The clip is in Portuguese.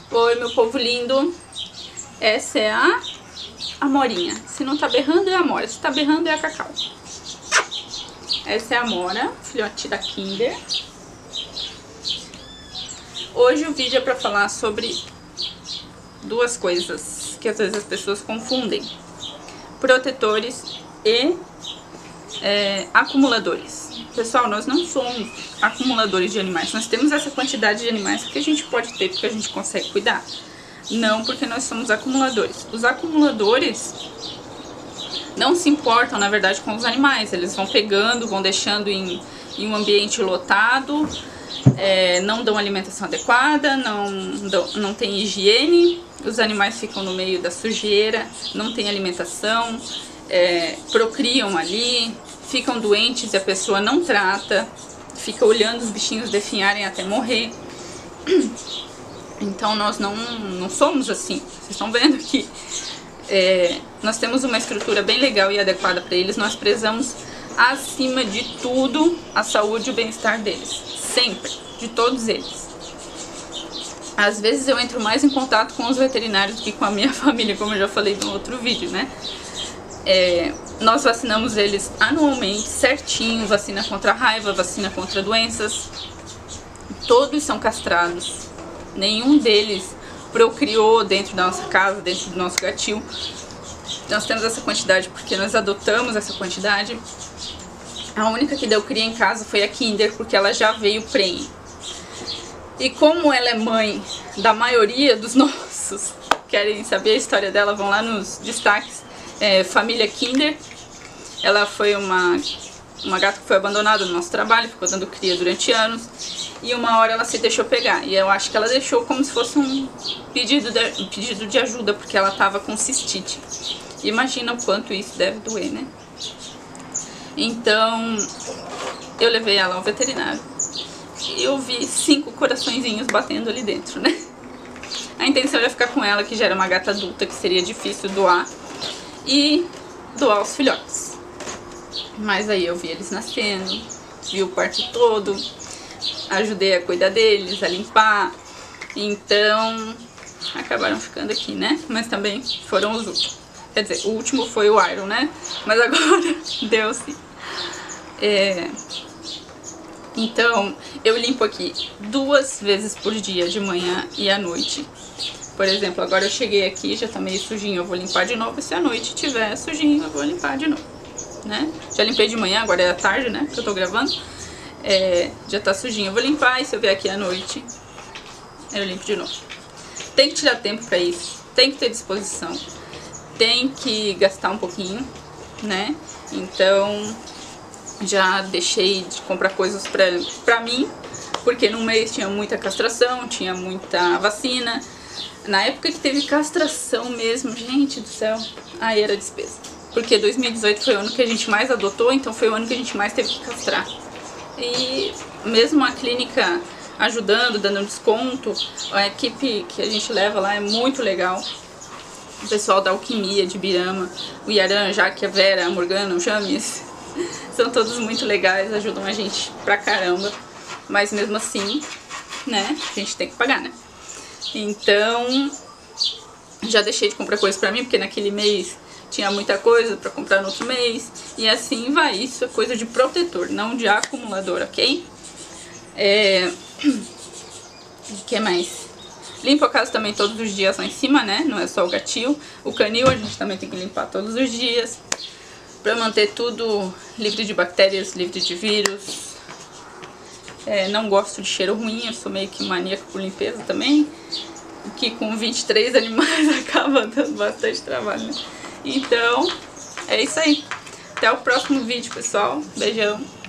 Oi, meu povo lindo. Essa é a Amorinha. Se não tá berrando é a Amora, se tá berrando é a Cacau. Essa é a Amora, filhote da Kinder. Hoje o vídeo é pra falar sobre duas coisas que às vezes as pessoas confundem: protetores e acumuladores. Pessoal, nós não somos acumuladores de animais. Nós temos essa quantidade de animais porque a gente pode ter, porque a gente consegue cuidar. Não porque nós somos acumuladores. Os acumuladores não se importam, na verdade, com os animais. Eles vão pegando, vão deixando em um ambiente lotado, não dão alimentação adequada, não tem higiene, os animais ficam no meio da sujeira, não tem alimentação, procriam ali, ficam doentes e a pessoa não trata, fica olhando os bichinhos definharem até morrer. Então nós não somos assim. Vocês estão vendo que nós temos uma estrutura bem legal e adequada para eles. Nós prezamos acima de tudo a saúde e o bem-estar deles, sempre, de todos eles. Às vezes eu entro mais em contato com os veterinários do que com a minha família, como eu já falei no outro vídeo, né? Nós vacinamos eles anualmente, certinho, vacina contra a raiva, vacina contra doenças. Todos são castrados. Nenhum deles procriou dentro da nossa casa, dentro do nosso gatil. Nós temos essa quantidade porque nós adotamos essa quantidade. A única que deu cria em casa foi a Kinder, porque ela já veio prenhe. E como ela é mãe da maioria dos nossos, querem saber a história dela, vão lá nos destaques. Família Kinder. Ela foi uma gata que foi abandonada no nosso trabalho, ficou dando cria durante anos. E uma hora ela se deixou pegar. E eu acho que ela deixou como se fosse um pedido de ajuda, porque ela tava com cistite. Imagina o quanto isso deve doer, né? Então, eu levei ela ao veterinário. E eu vi 5 coraçõezinhos batendo ali dentro, né? A intenção era ficar com ela, que já era uma gata adulta, que seria difícil doar. E doar os filhotes. Mas aí eu vi eles nascendo, vi o parto todo, ajudei a cuidar deles, a limpar. Então, acabaram ficando aqui, né? Mas também foram os últimos. Quer dizer, o último foi o Iron, né? Mas agora deu-se. Então, eu limpo aqui 2 vezes por dia, de manhã e à noite. Por exemplo, agora eu cheguei aqui, já tá meio sujinho, eu vou limpar de novo. E se à noite tiver sujinho, eu vou limpar de novo, né? Já limpei de manhã, agora é à tarde, né? Que eu tô gravando. Já tá sujinho, eu vou limpar. E se eu vier aqui à noite, eu limpo de novo. Tem que tirar tempo pra isso, tem que ter disposição, tem que gastar um pouquinho, né? Então, já deixei de comprar coisas pra mim, porque no mês tinha muita castração, tinha muita vacina. Na época que teve castração mesmo, gente do céu, aí era despesa. Porque 2018 foi o ano que a gente mais adotou, então foi o ano que a gente mais teve que castrar. E mesmo a clínica ajudando, dando desconto, a equipe que a gente leva lá é muito legal. O pessoal da Alquimia de Birama, o Yaran, a Jaque, a Vera, a Morgana, o James, são todos muito legais, ajudam a gente pra caramba. Mas mesmo assim, né, a gente tem que pagar, né? Então, já deixei de comprar coisa pra mim, porque naquele mês tinha muita coisa pra comprar no outro mês. E assim vai, isso é coisa de protetor, não de acumulador, ok? O que mais? Limpo a casa também todos os dias lá em cima, né? Não é só o gatil. O canil a gente também tem que limpar todos os dias, pra manter tudo livre de bactérias, livre de vírus. Não gosto de cheiro ruim, eu sou meio que maníaca por limpeza também. O que com 23 animais acaba dando bastante trabalho, né? Então, é isso aí. Até o próximo vídeo, pessoal. Beijão.